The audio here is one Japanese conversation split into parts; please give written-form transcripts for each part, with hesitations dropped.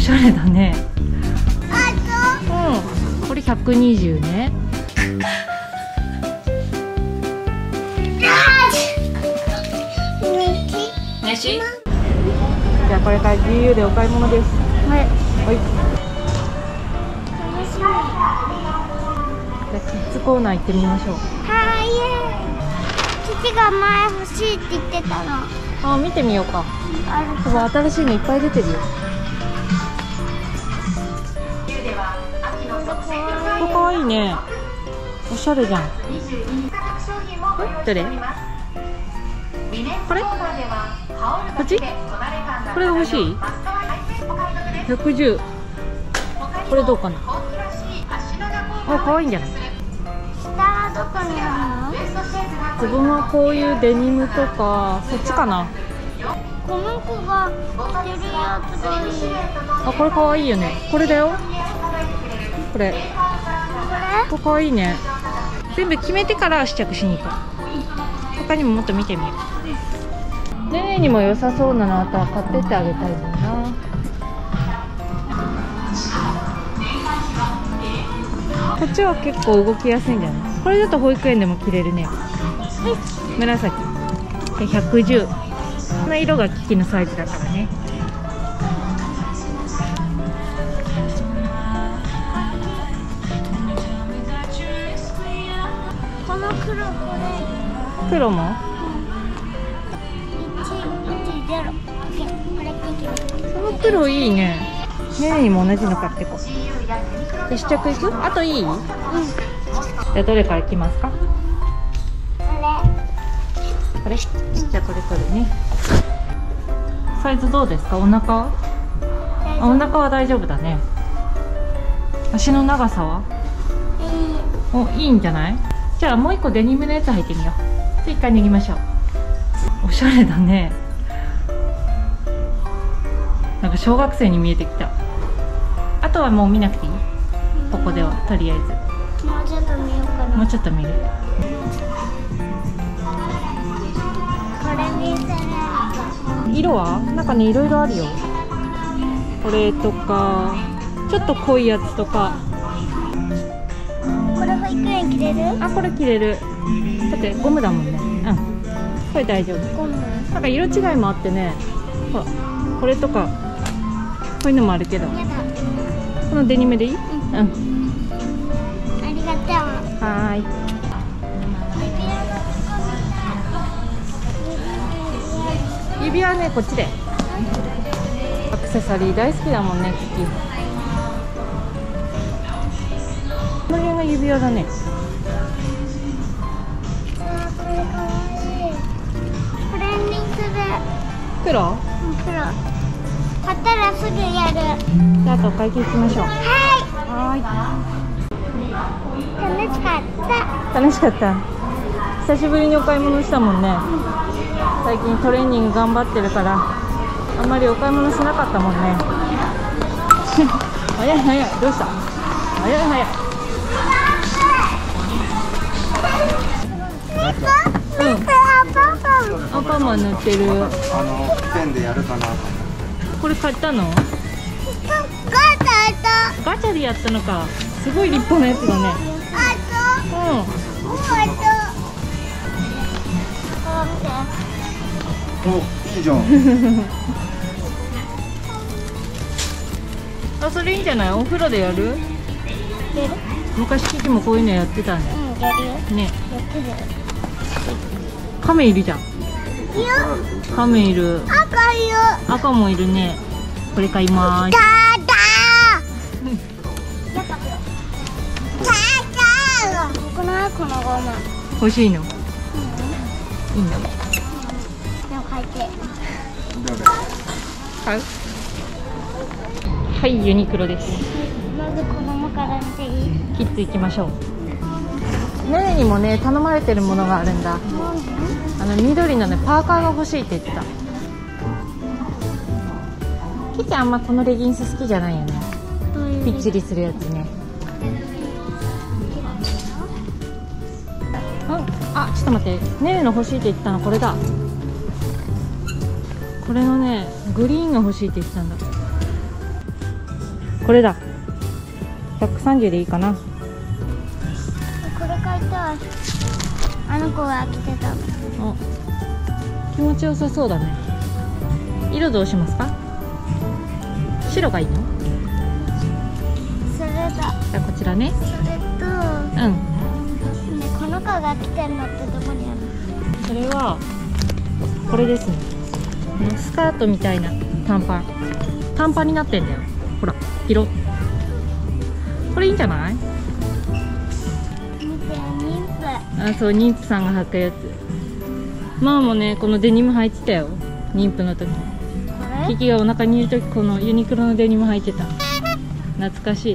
しゃれだね。うん、これ120ね。飯？じゃあこれから GU でお買い物です。はい。はい。 楽しみ。 じゃあキッズコーナー行ってみましょう。 はい。父が前欲しいって言ってたの。 あ、見てみようか。多分新しいのいっぱい出てるよ。これかわいいね。おしゃれじゃん。どれ？これ？こっち？これが欲しい？110。これどうかな。あ、可愛いんじゃない？ 下はどこにあるの？ 自分はこういうデニムとか、そっちかな。 この子が着てるやつがいい。 あ、これ可愛いよね。これだよ。これ。これ可愛いね。全部決めてから試着しに行こう。他にももっと見てみよう。ねねにも良さそうなのあったら買ってってあげたいもんな。こっちは結構動きやすいんじゃない？これだと保育園でも着れるね。はい、紫。で110。この色がキキのサイズだからね。 この黒、これ。 黒も？ 110。これその黒いいね。ねねにも同じの買ってこう。で試着いく？あといい？うん。じゃあどれからいきますか？これ？じゃあこれ取るね。サイズどうですか？お腹？あ、お腹は大丈夫だね。足の長さは？お、いいんじゃない？じゃあもう一個デニムのやつ履いてみよう。一回脱ぎましょう。おしゃれだね。なんか小学生に見えてきた。あとはもう見なくていい？ここではとりあえず。 もうちょっと見ようかな。 もうちょっと見る。 これ見せる。 色はなんかね、いろいろあるよ。これとかちょっと濃いやつとか。 これ保育園着れる？ あ、これ着れる。だってゴムだもんね。うん、これ大丈夫。 ゴム。 なんか色違いもあってね。ほら、これとかこういうのもあるけど、 やだ。 このデニムでいい？うん、 ありがとう。 はーい。指輪ね、こっちで。アクセサリー大好きだもんね、キキ。この辺が指輪だね。 あ、これかわいい。これにする。 黒？ うん、黒。買ったらすぐやる。 じゃあ、あとお会計行きましょう。 ははーい。楽しかった。 ーい。楽しかった。久しぶりにお買い物したもんね。最近トレーニング頑張ってるからあんまりお買い物しなかったもんね。早い早い。どうした？早い早い。うん。アパマ塗ってる。 ペンでやるかな。 これ買ったの？ガチャでやったのか。すごい立派なやつだね。うん。 お、いいじゃん。 あ、それいいんじゃない？お風呂でやる？昔キキもこういうのやってたんだよ。 うん、やるよ。 ね。 やってる。 カメいるじゃん。カメいる。 赤いよ。 赤もいるね。これ買いまーす。 このゴム。 欲しいの？いいの？ でも買いて。 買う？はい、ユニクロです。 まず子供から見ていい？ キッズ行きましょう。ねねにもね、頼まれてるものがあるんだ。緑のね、パーカーが欲しいって言ってた。キキあんまこのレギンス好きじゃないよね。ぴっちりするやつね。あ、ちょっと待って。ねねの欲しいって言ってたのこれだ。これのね、グリーンが欲しいって言ってたんだ。 これだ。130でいいかな。 これ買いたい。あの子が着てたの。 お、気持ちよさそうだね。色どうしますか？白がいいの？ それだ。 じゃあこちらね。 それと、 うん。 ね、この子が着てるのってどこにあるの？ それはこれですね。スカートみたいな短パンになってんだよ。ほら、色。これいいんじゃない？ 見て、妊婦。 あ、そう、妊婦さんが履くやつ。ママもね、このデニム履いてたよ。妊婦の時。 これ？ キキがお腹にいる時、このユニクロのデニム履いてた。懐かしい。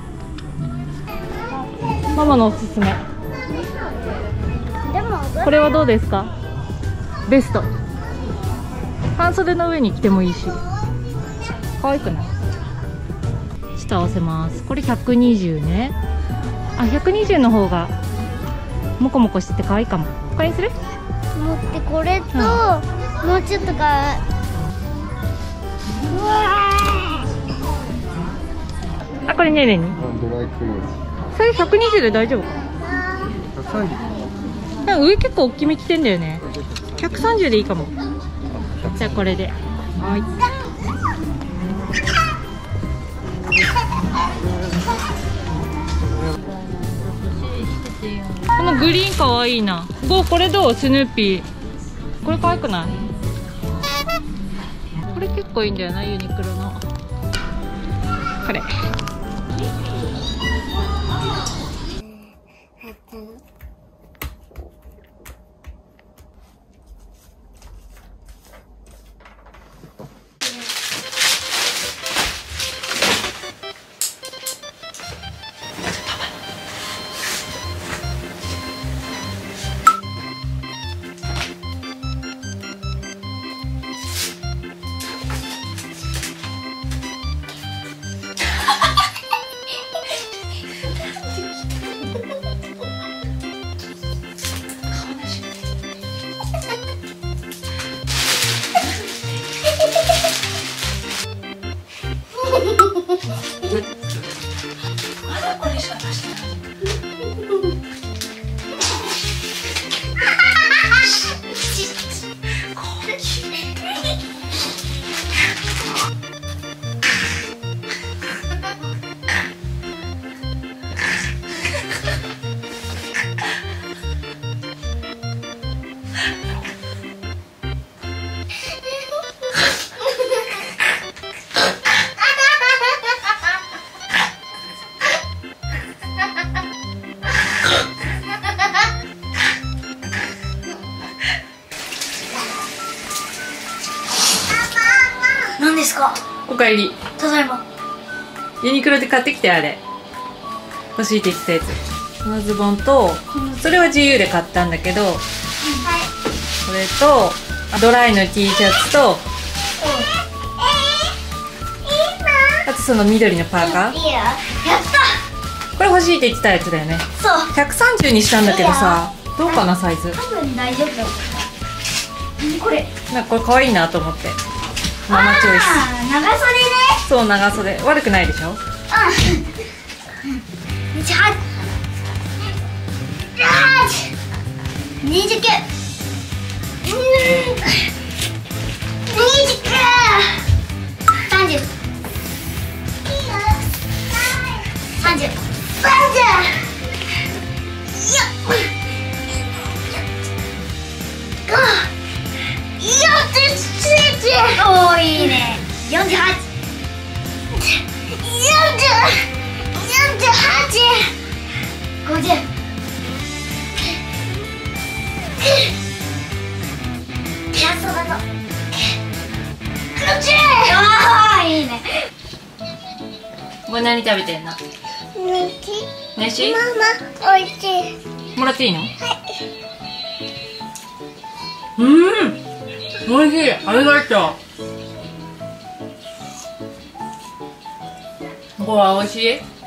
ママのおすすめ。 でも、 これはどうですか？ベスト。半袖の上に着てもいいし。可愛くない？下合わせます。これ120ね。あ、120の方がモコモコしてて可愛いかも。これにする？ 持ってこれと、もうちょっとか。うわあ、これねねに。 ドライクローそれ120で大丈夫かズ。 な？上結構大きめ着てんだよね。130でいいかも。じゃあこれで。はい。このグリーンかわいいな。これどう？スヌーピー。これ可愛くない？これ結構いいんだよな、ユニクロの。これ。 何ですか？ おかえり。 ただいま。 ユニクロで買ってきて、あれ欲しいって言ってたやつ。このズボンと、それは GU で買ったんだけど、これとドライの T シャツと、あとその緑のパーカー。 いいよ。やった。 これ欲しいって言ってたやつだよね。 そう。 130にしたんだけどさ、どうかなサイズ。 多分大丈夫だ。これ。 なんかこれ可愛いなと思って。ママチョイス。 長袖ね。 そう、長袖。悪くないでしょ。 28。29。29。30。30。おー、いいね。48。50。ラストだぞ。60。ああ、いいね。 これ何食べてんの？飯？ ママ、おいしい。 もらっていいの？はい。おいしい。ありがとう。これはおいしい？